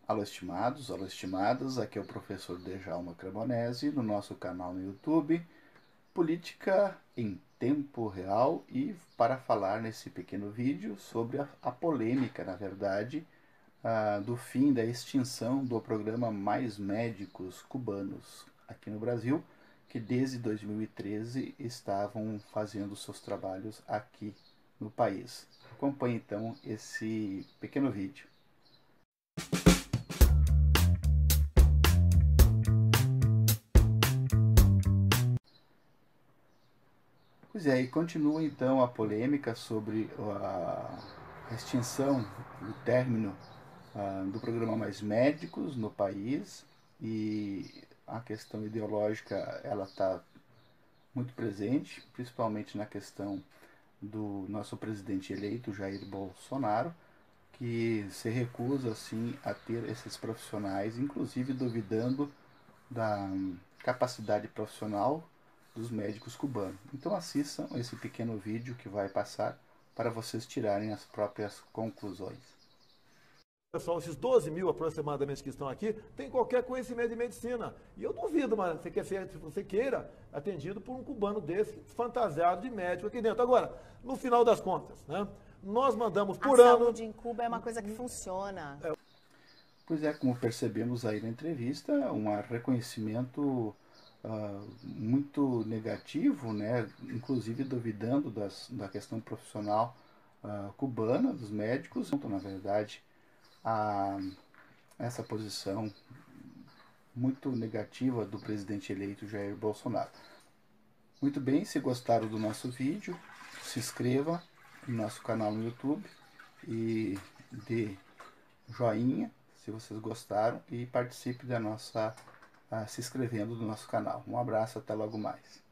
Alô estimados, alô estimadas, aqui é o professor Djalma Cremonesi, no nosso canal no YouTube, Política em Tempo Real, e para falar nesse pequeno vídeo sobre a polêmica, na verdade, do fim da extinção do programa Mais Médicos Cubanos aqui no Brasil, que desde 2013 estavam fazendo seus trabalhos aqui no país. Acompanhe então esse pequeno vídeo. Pois é, e continua então a polêmica sobre a extinção, o término do programa Mais Médicos no país, e a questão ideológica ela está muito presente, principalmente na questão do nosso presidente eleito, Jair Bolsonaro, que se recusa assim a ter esses profissionais, inclusive duvidando da capacidade profissional dos médicos cubanos. Então assistam esse pequeno vídeo que vai passar para vocês tirarem as próprias conclusões. Pessoal, esses 12 mil aproximadamente que estão aqui, tem qualquer conhecimento de medicina. E eu duvido, mas se você queira, atendido por um cubano desse, fantasiado de médico aqui dentro. Agora, no final das contas, né, nós mandamos por ano... A saúde em Cuba é uma coisa que funciona. Pois é, como percebemos aí na entrevista, um reconhecimento muito negativo, né, inclusive duvidando da questão profissional cubana, dos médicos. Então, na verdade, essa posição muito negativa do presidente eleito Jair Bolsonaro. Muito bem, se gostaram do nosso vídeo, se inscreva no nosso canal no YouTube e dê joinha se vocês gostaram e participe da nossa se inscrevendo no nosso canal. Um abraço, até logo mais.